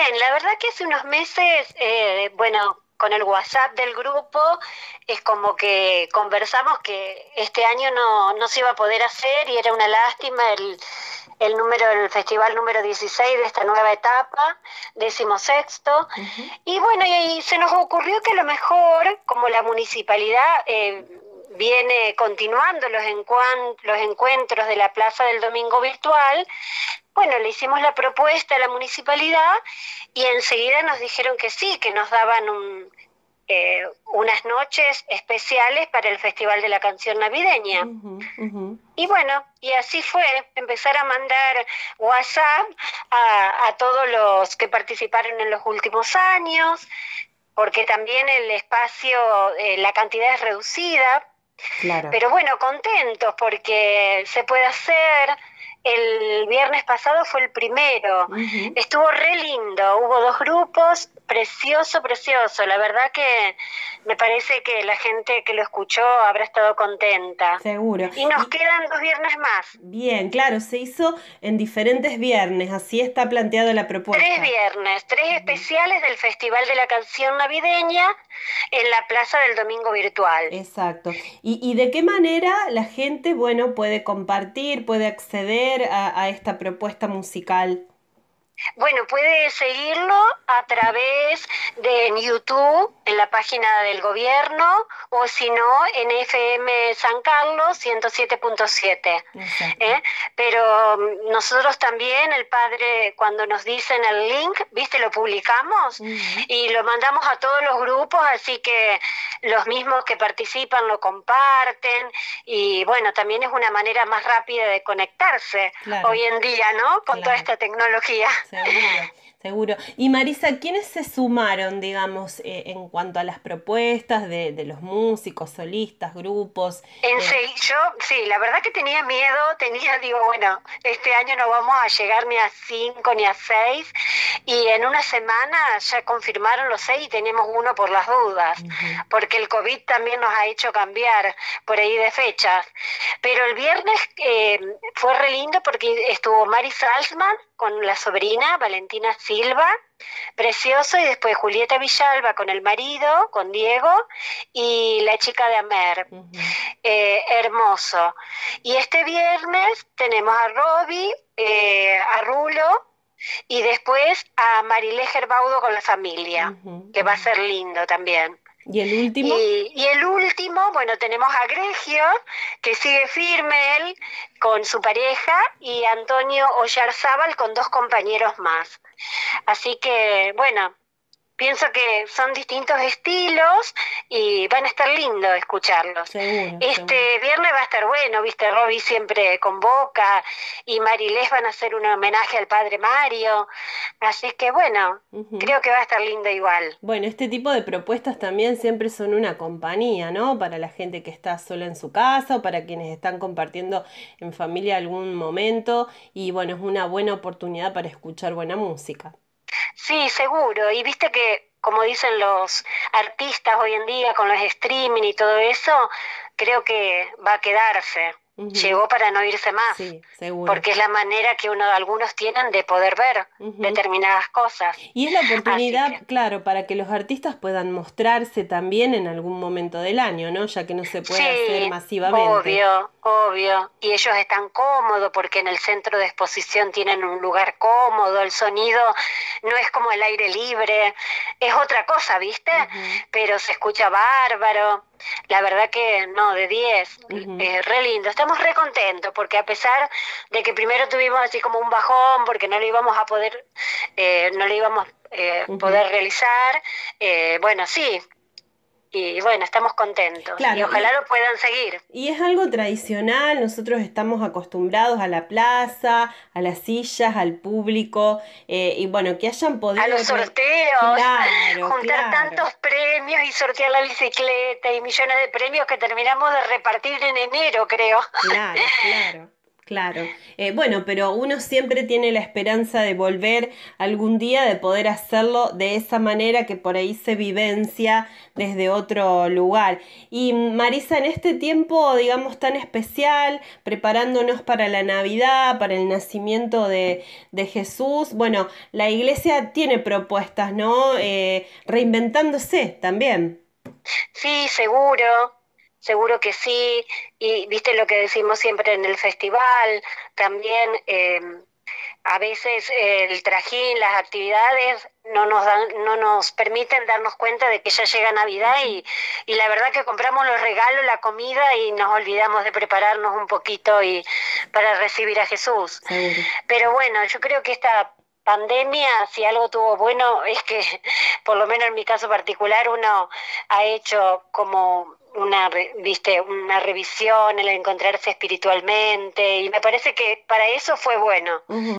Bien, la verdad que hace unos meses, bueno, con el WhatsApp del grupo, es como que conversamos que este año no se iba a poder hacer y era una lástima el festival número 16 de esta nueva etapa, 16º. Ujú. Y bueno, y se nos ocurrió que a lo mejor, como la municipalidad viene continuando los encuentros de la Plaza del Domingo virtual, bueno, le hicimos la propuesta a la municipalidad y enseguida nos dijeron que sí, que nos daban unas noches especiales para el Festival de la Canción Navideña. Ujú, ujú. Y bueno, y así fue, empezar a mandar WhatsApp a todos los que participaron en los últimos años, porque también el espacio, la cantidad es reducida, Claro. pero bueno, contentos porque se puede hacer. El viernes pasado fue el primero. Ujú. Estuvo re lindo. Hubo dos grupos. Precioso, precioso. La verdad que me parece que la gente que lo escuchó habrá estado contenta. Seguro. Y nos Y quedan 2 viernes más. bien, claro, se hizo en diferentes viernes, así está planteada la Tres propuesta. viernes, tres Ujú. especiales del Festival de la Canción Navideña en la Plaza del Domingo Virtual. Exacto. Y de qué manera la gente, bueno, puede compartir, puede acceder a esta propuesta musical? Bueno, puede seguirlo a través de en YouTube, en la página del gobierno, o si no, en FM San Carlos 107.7. Exacto. ¿Eh? Pero nosotros también, el padre, cuando nos dicen el link, ¿viste? Lo publicamos Ujú. y lo mandamos a todos los grupos, así que los mismos que participan lo comparten y bueno, también es una manera más rápida de conectarse hoy Claro, en día, ¿no? Con toda claro. esta tecnología. Seguro, seguro. Y Marisa, ¿quiénes se sumaron, digamos, en cuanto a las propuestas de los músicos, solistas, grupos? Yo, sí, la verdad que tenía miedo, digo, bueno, este año no vamos a llegar ni a 5 ni a 6, y en una semana ya confirmaron los 6 y tenemos uno por las dudas, Ujú. porque el COVID también nos ha hecho cambiar por ahí de fechas. Pero el viernes fue re lindo porque estuvo Mari Salzman con la sobrina Valentina Silva, precioso, y después Julieta Villalba con el marido, con Diego, y la chica de Amer. Ujú. Hermoso. Y este viernes tenemos a Robbie, a Rulo y después a Marilé Gerbaudo con la familia, Ujú, que va a ujú. ser lindo también. ¿Y el último? Y el último, bueno, tenemos a Gregio, que sigue firme él con su pareja, y Antonio Oyarzábal con dos compañeros más. Así que, bueno, pienso que son distintos estilos y van a estar lindos escucharlos. Seguro, seguro. Este viernes va a estar bueno, viste, Robbie siempre convoca y Marilés van a hacer un homenaje al padre Mario. Así que bueno, Ujú. creo que va a estar lindo igual. Bueno, este tipo de propuestas también siempre son una compañía, ¿no? Para la gente que está sola en su casa o para quienes están compartiendo en familia algún momento. Y bueno, es una buena oportunidad para escuchar buena música. Sí, seguro. Y viste que, como dicen los artistas hoy en día con los streaming y todo eso, creo que va a quedarse. Ujú. Llegó para no irse más, Sí, seguro. porque es la manera que algunos tienen de poder ver Ujú. determinadas cosas. Y es la Así oportunidad, que, claro, para que los artistas puedan mostrarse también en algún momento del año, ¿no? Ya que no se puede hacer sí, masivamente. obvio, obvio. Y ellos están cómodos porque en el centro de exposición tienen un lugar cómodo, el sonido no es como el aire libre, es otra cosa, ¿viste? Ujú, Pero se escucha bárbaro. La verdad que no, de 10, ujú, re lindo. Estamos re contentos porque a pesar de que primero tuvimos así como un bajón porque no lo íbamos a poder, no lo íbamos ujú. poder realizar, bueno, sí, y bueno, estamos contentos y Claro, ojalá lo puedan seguir. y es algo tradicional, nosotros estamos acostumbrados a la plaza, a las sillas, al público, y bueno, que hayan A podido... los sorteos, Claro, juntar claro, tantos premios y sortear la bicicleta y millones de premios que terminamos de repartir en enero, creo. claro, claro. Claro. Bueno, pero uno siempre tiene la esperanza de volver algún día, de poder hacerlo de esa manera que por ahí se vivencia desde otro lugar. Y Marisa, en este tiempo, digamos, tan especial, preparándonos para la Navidad, para el nacimiento de Jesús, bueno, la iglesia tiene propuestas, ¿no? Reinventándose también. Sí, seguro, seguro que sí. Y viste lo que decimos siempre en el festival, también a veces el trajín, las actividades no nos permiten darnos cuenta de que ya llega Navidad y la verdad que compramos los regalos, la comida y nos olvidamos de prepararnos un poquito y para recibir a Jesús. Seguro. Pero bueno, yo creo que esta pandemia, si algo tuvo bueno, es que, por lo menos en mi caso particular, uno ha hecho como viste, una revisión, el encontrarse espiritualmente, y me parece que para eso fue bueno. Ujú.